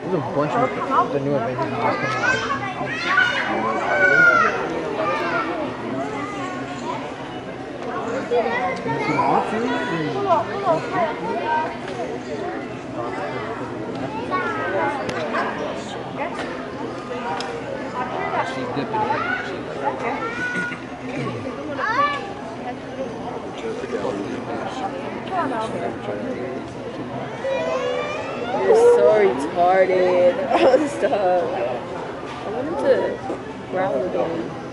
There's a bunch of the new Avengers movies coming out. She's dipping it. You're so retarded. Stop. I want him to growl again.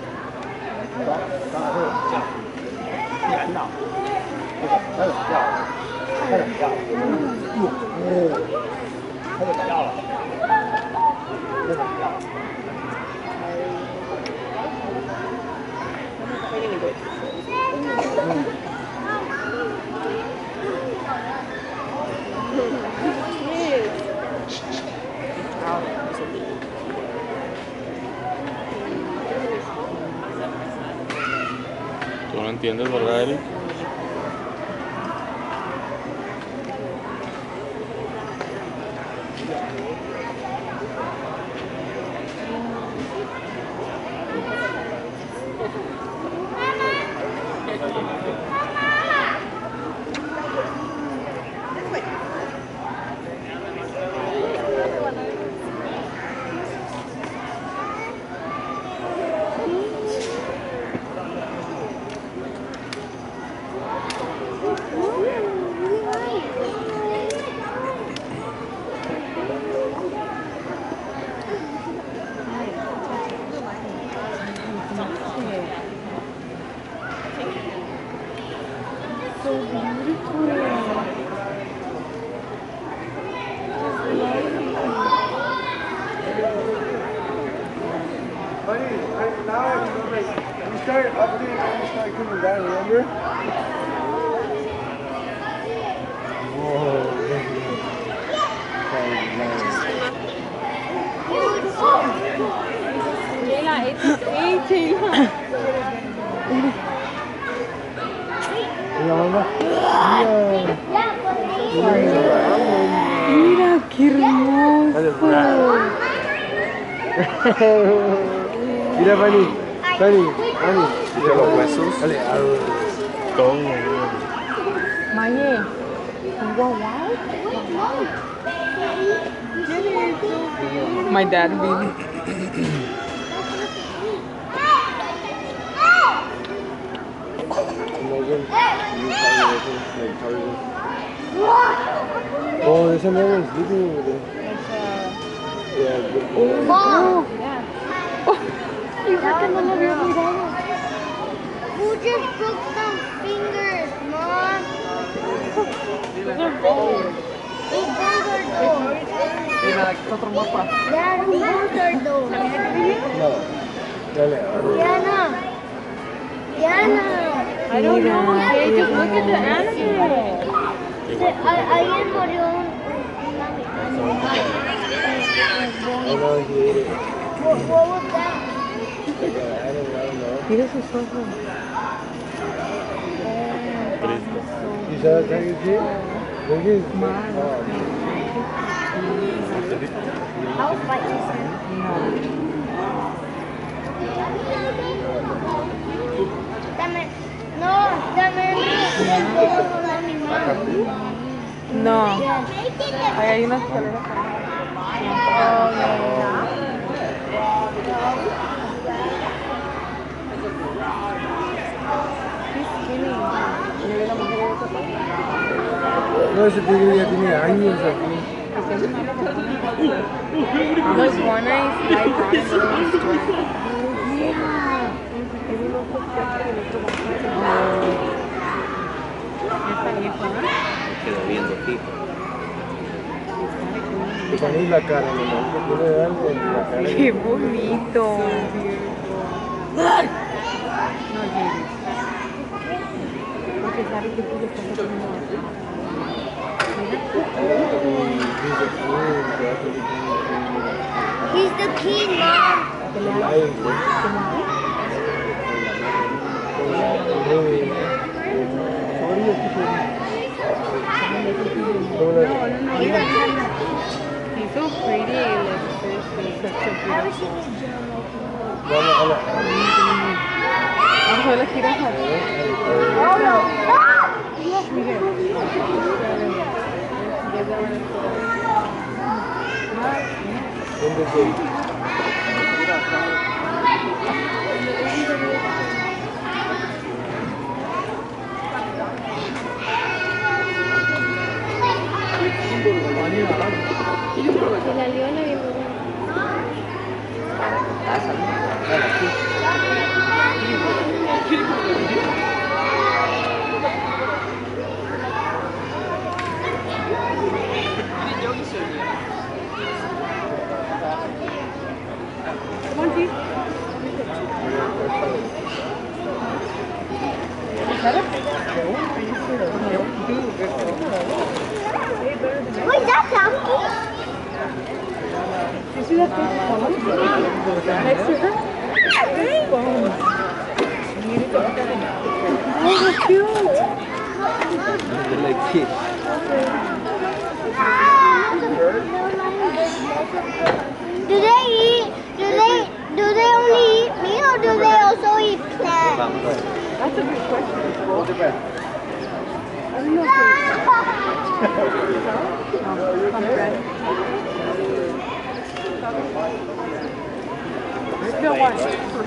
¿Tú no entiendes, verdad, Eric? So beautiful. Buddy, now you start updating and you start coming down, remember? Whoa. Kayla, it's eating. Mira, qué hermoso. Mira, Fanny. Fanny. Mira los huesos. Dale, Todo. Maye, wow. My dad baby. Oh, there's another one sleeping over there. Yeah, good. Mom! You fucking love your dad. Who just broke some fingers, Mom? Those are bones. Those bones are those. Yeah, those bones are those. No. Dale, Diana. Diana. I don't know. Hey, just look at the animal. Alguien murió. What was that? I don't know. Mira sus ojos. You saw that you see? Look at I'll fight you, sir. Dame. No, dame. No. Ahí hay una escalera. No, ese tigre ya tiene años aquí. There's one I brought him Quedó viendo fijo. Le ponéis la cara, ¿no? Tiene algo en la cara. Qué bonito. No llegues. Porque sabes que tú le estás haciendo eso. He's the king, Mom. He's So pretty, like seriously, such a beautiful. Abajo de la jirafa. Y la leona bien buena. Wait, that's donkey? You see that fish next to her? Oh, cute! They're like kids. Do they eat? Do they only eat meat or do they also eat plants? That's a good question. Hold your breath. I don't know if Still one.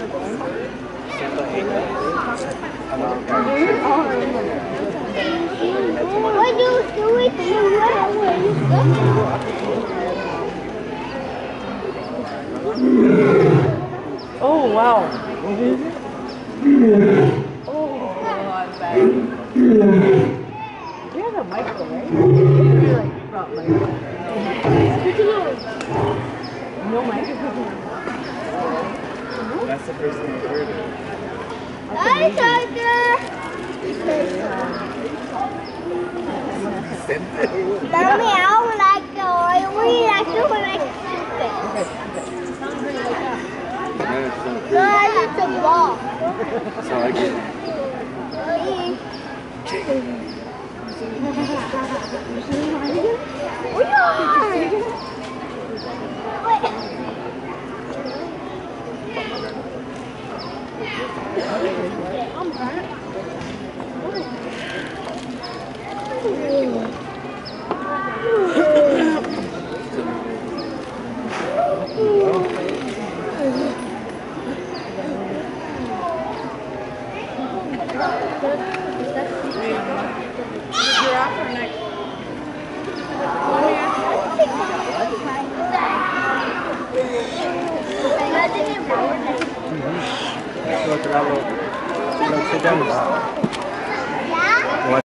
Why do you eat the Oh, wow. Oh, I'm bad. You have a microwave, right? You're like, not microwave. No microwave. That's the first thing I've heard of. Hi, Tiger! Mommy, I don't like the oil. We like to like chicken. No, I need the ball. That's all I get. Otro lado, lo que